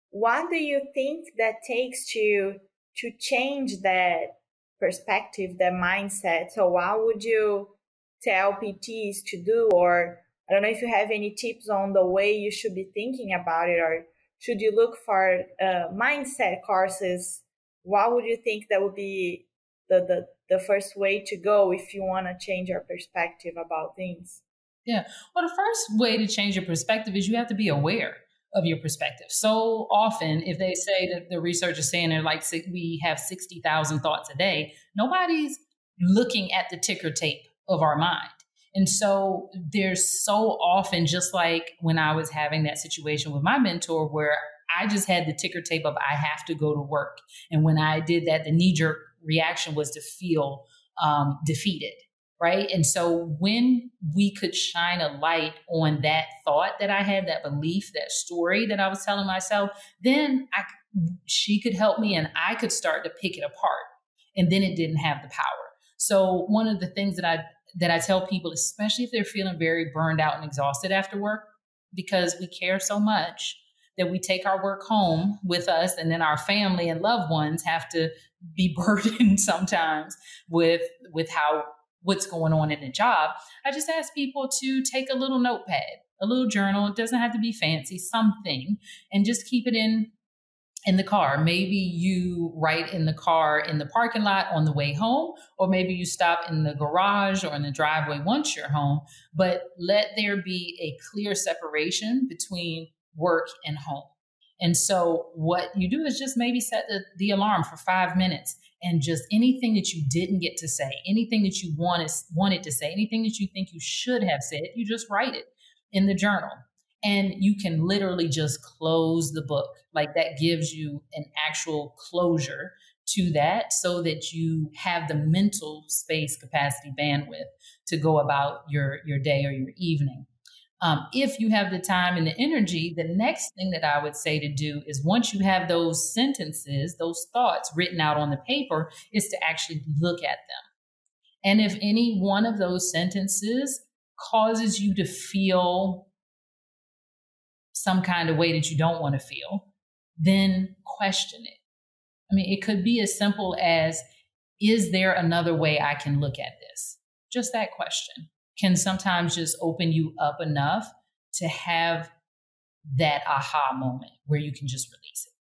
what do you think that takes to change that perspective, that mindset? So what would you tell PTs to do? Or I don't know if you have any tips on the way you should be thinking about it, or should you look for mindset courses? What would you think that would be the first way to go if you want to change your perspective about things? Yeah. Well, the first way to change your perspective is you have to be aware of your perspective. So often, if they say that the research is saying they're like we have 60,000 thoughts a day, nobody's looking at the ticker tape of our mind. And so there's so often, just like when I was having that situation with my mentor where I just had the ticker tape of I have to go to work. And when I did that, the knee jerk reaction was to feel defeated. Right. And so when we could shine a light on that thought that I had, that belief, that story that I was telling myself, then she could help me and I could start to pick it apart. And then it didn't have the power. So one of the things that I tell people, especially if they're feeling very burned out and exhausted after work, because we care so much that we take our work home with us, and then our family and loved ones have to be burdened sometimes with what's going on in the job. I just ask people to take a little notepad, a little journal. It doesn't have to be fancy, something, and just keep it in the car. Maybe you write in the car in the parking lot on the way home, or maybe you stop in the garage or in the driveway once you're home, but let there be a clear separation between work and home. And so what you do is just maybe set the alarm for 5 minutes, and just anything that you didn't get to say, anything that you wanted to say, anything that you think you should have said, you just write it in the journal. And you can literally just close the book. Like, that gives you an actual closure to that, so that you have the mental space, capacity, bandwidth to go about your day or your evening. If you have the time and the energy, the next thing that I would say to do is, once you have those sentences, those thoughts written out on the paper, is to actually look at them. And if any one of those sentences causes you to feel some kind of way that you don't want to feel, then question it. I mean, it could be as simple as, is there another way I can look at this? Just that question can sometimes just open you up enough to have that aha moment where you can just release it.